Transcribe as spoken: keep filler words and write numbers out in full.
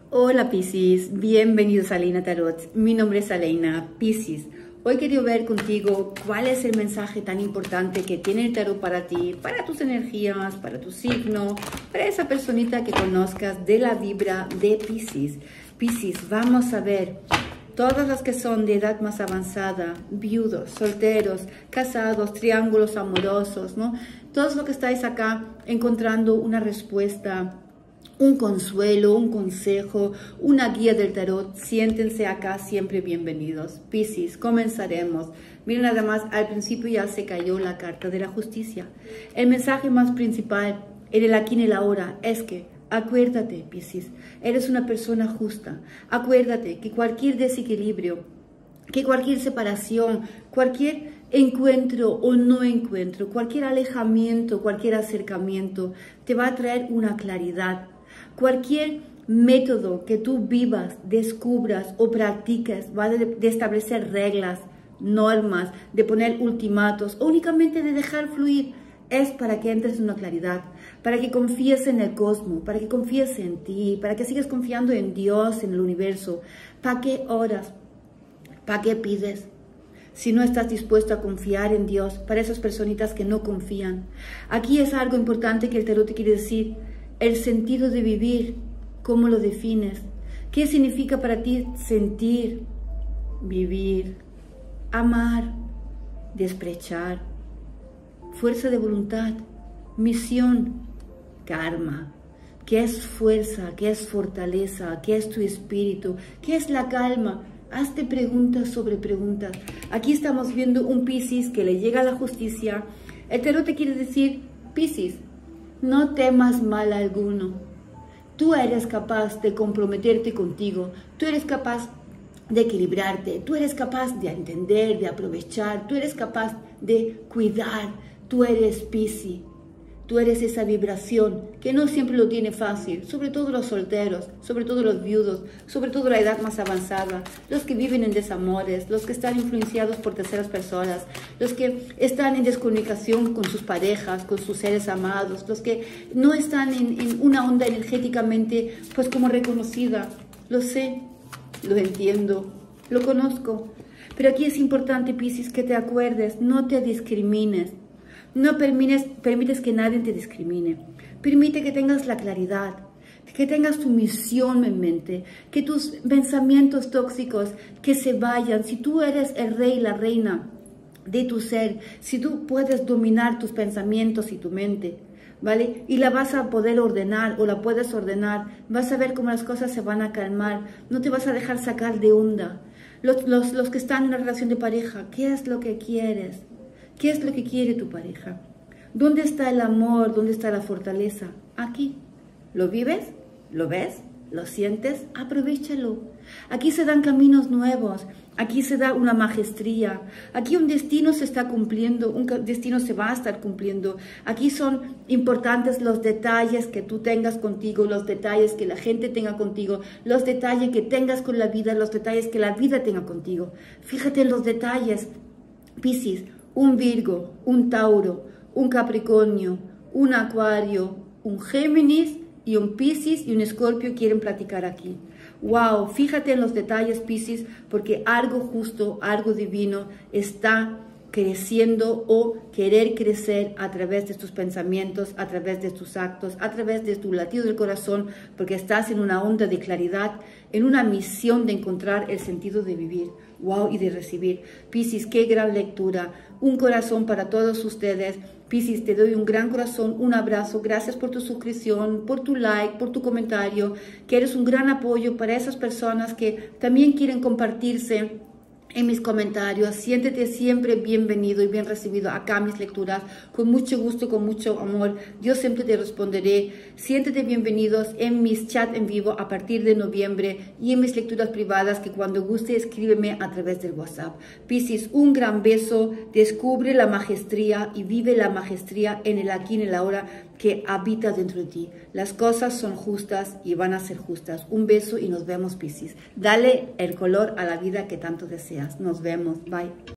Hola Piscis, bienvenidos a Aleina Tarot. Mi nombre es Aleina, Piscis. Hoy quiero ver contigo cuál es el mensaje tan importante que tiene el tarot para ti, para tus energías, para tu signo, para esa personita que conozcas de la vibra de Piscis. Piscis, vamos a ver todas las que son de edad más avanzada, viudos, solteros, casados, triángulos amorosos, ¿no? Todos los que estáis acá encontrando una respuesta, un consuelo, un consejo, una guía del tarot, siéntense acá siempre bienvenidos. Piscis, comenzaremos. Miren, nada más, al principio ya se cayó la carta de la justicia. El mensaje más principal en el aquí y el ahora es que acuérdate, Piscis, eres una persona justa. Acuérdate que cualquier desequilibrio, que cualquier separación, cualquier encuentro o no encuentro, cualquier alejamiento, cualquier acercamiento, te va a traer una claridad. Cualquier método que tú vivas, descubras o practiques va de, de establecer reglas, normas, de poner ultimatos o únicamente de dejar fluir. Es para que entres en una claridad, para que confíes en el cosmos, para que confíes en ti, para que sigas confiando en Dios, en el universo. ¿Para qué oras? ¿Para qué pides? Si no estás dispuesto a confiar en Dios, para esas personitas que no confían. Aquí es algo importante que el tarot te quiere decir. El sentido de vivir, ¿cómo lo defines? ¿Qué significa para ti sentir, vivir, amar, despreciar, fuerza de voluntad, misión, karma? ¿Qué es fuerza? ¿Qué es fortaleza? ¿Qué es tu espíritu? ¿Qué es la calma? Hazte preguntas sobre preguntas. Aquí estamos viendo un Piscis que le llega a la justicia. El tarot te quiere decir, Piscis, no temas mal alguno. Tú eres capaz de comprometerte contigo. Tú eres capaz de equilibrarte. Tú eres capaz de entender, de aprovechar. Tú eres capaz de cuidar. Tú eres Piscis. Tú eres esa vibración que no siempre lo tiene fácil, sobre todo los solteros, sobre todo los viudos, sobre todo la edad más avanzada, los que viven en desamores, los que están influenciados por terceras personas, los que están en descomunicación con sus parejas, con sus seres amados, los que no están en, en una onda energéticamente pues como reconocida. Lo sé, lo entiendo, lo conozco, pero aquí es importante, Piscis, que te acuerdes, no te discrimines. No permites, permites que nadie te discrimine. Permite que tengas la claridad, que tengas tu misión en mente, que tus pensamientos tóxicos que se vayan. Si tú eres el rey, la reina de tu ser, si tú puedes dominar tus pensamientos y tu mente, ¿vale? Y la vas a poder ordenar o la puedes ordenar, vas a ver cómo las cosas se van a calmar, no te vas a dejar sacar de onda. Los, los, los que están en una relación de pareja, ¿qué es lo que quieres? ¿Qué es lo que quiere tu pareja? ¿Dónde está el amor? ¿Dónde está la fortaleza? Aquí. ¿Lo vives? ¿Lo ves? ¿Lo sientes? Aprovéchalo. Aquí se dan caminos nuevos. Aquí se da una maestría. Aquí un destino se está cumpliendo. Un destino se va a estar cumpliendo. Aquí son importantes los detalles que tú tengas contigo, los detalles que la gente tenga contigo, los detalles que tengas con la vida, los detalles que la vida tenga contigo. Fíjate en los detalles, Piscis. Un Virgo, un Tauro, un Capricornio, un Acuario, un Géminis y un Piscis y un Escorpio quieren platicar aquí. Wow, fíjate en los detalles, Piscis, porque algo justo, algo divino está creciendo o querer crecer a través de tus pensamientos, a través de tus actos, a través de tu latido del corazón, porque estás en una onda de claridad, en una misión de encontrar el sentido de vivir. Wow, y de recibir. Piscis, qué gran lectura. Un corazón para todos ustedes. Piscis, te doy un gran corazón, un abrazo. Gracias por tu suscripción, por tu like, por tu comentario, que eres un gran apoyo para esas personas que también quieren compartirse en mis comentarios. Siéntete siempre bienvenido y bien recibido acá mis lecturas, con mucho gusto, con mucho amor. Yo siempre te responderé. Siéntete bienvenidos en mis chats en vivo a partir de noviembre y en mis lecturas privadas, que cuando guste escríbeme a través del WhatsApp. Piscis, un gran beso. Descubre la maestría y vive la maestría en el aquí y en el ahora que habita dentro de ti. Las cosas son justas y van a ser justas. Un beso y nos vemos, Piscis. Dale el color a la vida que tanto deseas. Nos vemos. Bye.